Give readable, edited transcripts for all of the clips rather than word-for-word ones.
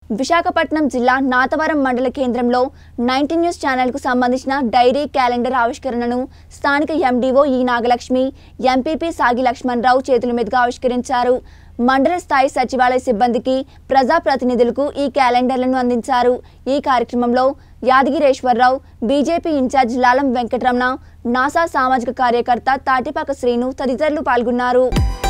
విశాఖపట్నం జిల్లా నాతవరం మండల కేంద్రంలో 19 న్యూస్ ఛానల్కు సంబంధించిన డైరీ క్యాలెండర్ ఆవిష్కరణను స్థానిక ఎండీఓ ఈ నాగలక్ష్మి, ఎంపీపీ సాగి లక్ష్మణరావు చేతుల మీదుగా ఆవిష్కరించారు. మండల స్థాయి సచివాలయ సిబ్బందికి, ప్రజాప్రతినిధులకు ఈ క్యాలెండర్లను అందించారు. ఈ కార్యక్రమంలో యాదగిరేశ్వరరావు, బీజేపీ ఇన్ఛార్జ్ లాలం వెంకటరమణ, నాసా సామాజిక కార్యకర్త తాటిపాక శ్రీను తదితరులు పాల్గొన్నారు.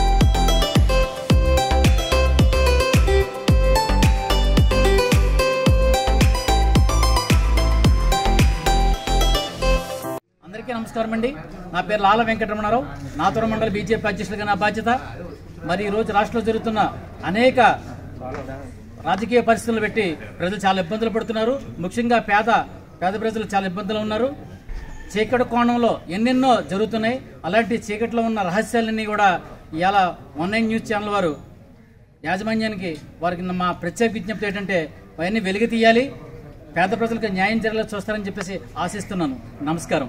అందరికీ నమస్కారం అండి. నా పేరు లాలం వెంకటరమణారావు, నాతవరం మండల బీజేపీ అధ్యక్షులుగా నా బాధ్యత. మరి ఈరోజు రాష్ట్రంలో జరుగుతున్న అనేక రాజకీయ పరిస్థితులు పెట్టి ప్రజలు చాలా ఇబ్బందులు పడుతున్నారు. ముఖ్యంగా పేద ప్రజలు చాలా ఇబ్బందులు ఉన్నారు. చీకటి కోణంలో ఎన్నెన్నో జరుగుతున్నాయి. అలాంటి చీకటిలో ఉన్న రహస్యాలన్నీ కూడా ఇవాళ 19 న్యూస్ ఛానల్ వారు యాజమాన్యానికి వారికి మా ప్రత్యేక విజ్ఞప్తి ఏంటంటే అవన్నీ వెలుగు తీయాలి, పేద ప్రజలకు న్యాయం జరిగేలా చూస్తారని చెప్పేసి ఆశిస్తున్నాను. నమస్కారం.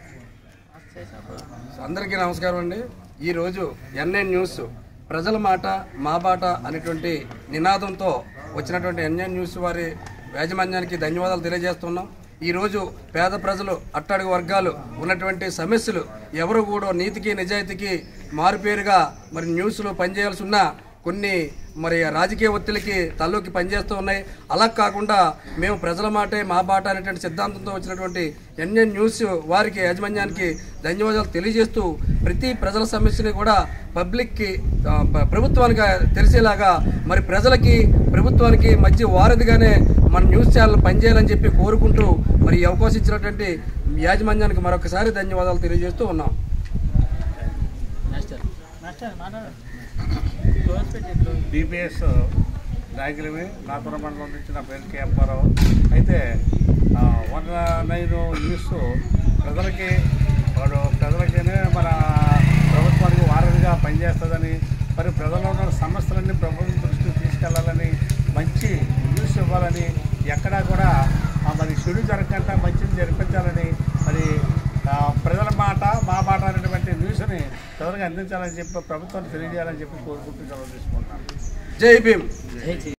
అందరికీ నమస్కారం అండి. ఈరోజు ఎన్ఎన్ న్యూస్ ప్రజల మాట మా బాట అనేటువంటి నినాదంతో వచ్చినటువంటి ఎన్ఎన్ న్యూస్ వారి యాజమాన్యానికి ధన్యవాదాలు తెలియజేస్తున్నాం. ఈరోజు పేద ప్రజలు, అట్టడుగు వర్గాలు ఉన్నటువంటి సమస్యలు ఎవరు కూడా నీతికి నిజాయితీకి మారుపేరుగా మరి న్యూస్లో పనిచేయాల్సి ఉన్న కొన్ని మరి రాజకీయ ఒత్తిడికి తల్లోకి పనిచేస్తూ ఉన్నాయి. అలా కాకుండా మేము ప్రజల మాటే మా బాట అనేటువంటి సిద్ధాంతంతో వచ్చినటువంటి ఎన్ఎన్ న్యూస్ వారికి యాజమాన్యానికి ధన్యవాదాలు తెలియజేస్తూ ప్రతి ప్రజల సమస్యని కూడా పబ్లిక్కి, ప్రభుత్వానికి తెలిసేలాగా మరి ప్రజలకి ప్రభుత్వానికి మధ్య వారధిగానే మన న్యూస్ ఛానల్ పనిచేయాలని చెప్పి కోరుకుంటూ మరి ఈ అవకాశం ఇచ్చినటువంటి యాజమాన్యానికి మరొకసారి ధన్యవాదాలు తెలియజేస్తూ ఉన్నాం. డిపిఎస్ నాయకులవి నాతవరం మండలం నుంచి నా పేరు కేఎంఆర్రావు. అయితే 19 న్యూస్ ప్రజలకేనే మన ప్రభుత్వానికి వారధిగా పనిచేస్తుందని, మరి ప్రజల్లో ఉన్న సమస్యలన్నీ ప్రభుత్వం దృష్టికి తీసుకెళ్లాలని, మంచి న్యూస్ ఇవ్వాలని, ఎక్కడా కూడా మరి చెడు జరగకుండా మంచిని జరిపించాలని, మరి ప్రజల మాట మా మాట అనేటువంటి న్యూస్ని ప్రజలకు అందించాలని చెప్పి ప్రభుత్వాన్ని తెలియజేయాలని చెప్పి కోరుకుంటూ సెలవు తీసుకుంటున్నాను. జై భీమ్.